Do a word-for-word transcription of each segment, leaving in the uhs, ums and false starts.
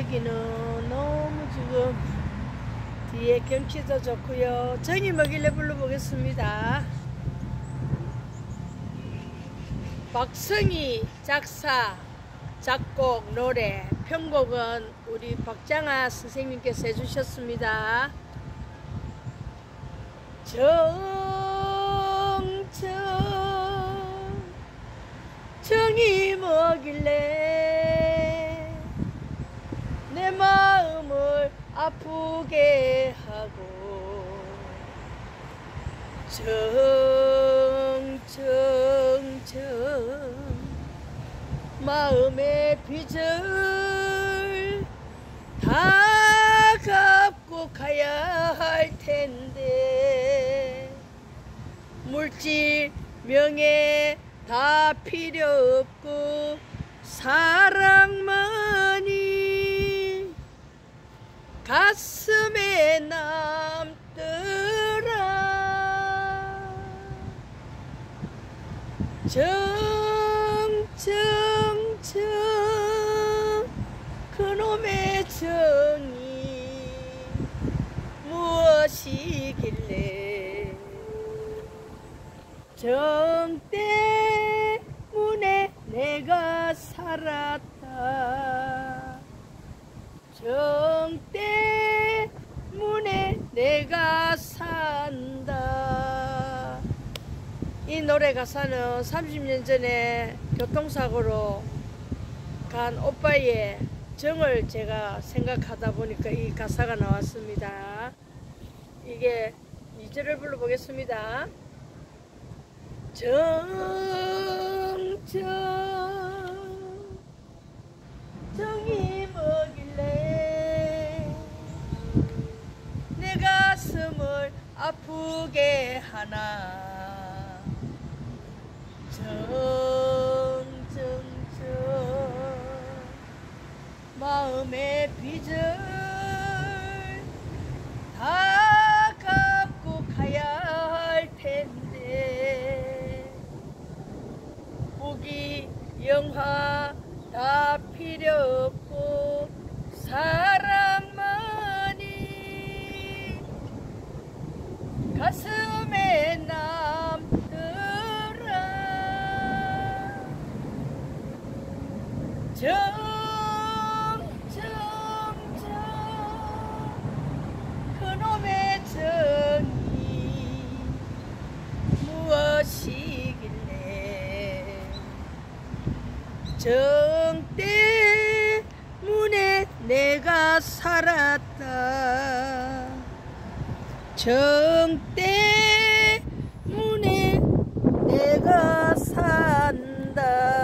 분위기는 너무 지금 뒤에 경치도 좋고요. 정이 뭐길래 불러보겠습니다. 박성희 작사, 작곡, 노래, 편곡은 우리 박장하 선생님께서 해주셨습니다. 정정 정이 뭐길래 내 마음을 아프게 하고 정정정 마음의 빚을 다 갚고 가야 할 텐데 물질 명예 다 필요 없고 사랑만이 가슴에 남더라. 정정정 그놈의 정이 무엇이길래 정 때문에 내가 살았다. 정 때문에 내가 산다. 이 노래 가사는 삼십 년 전에 교통사고로 간 오빠의 정을 제가 생각하다 보니까 이 가사가 나왔습니다. 이게 이 절을 불러보겠습니다. 정정 정이 뭐길래 내 가슴을 아프게 하나. 정정정 마음의 빚을 다 갚고 가야 할 텐데 부귀 영화 다 필요 없고 사랑만이 가슴에 남더라. 정정정 그놈의 정이 무엇이길래 정 때문에 내가 살았다. 정 때문에 내가 산다.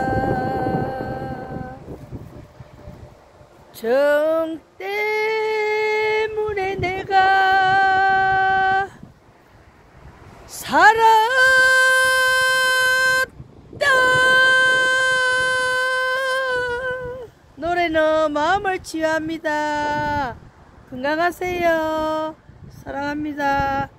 정 때문에 내가 살았다. 노래는 마음을 치유합니다. 건강하세요. 사랑합니다.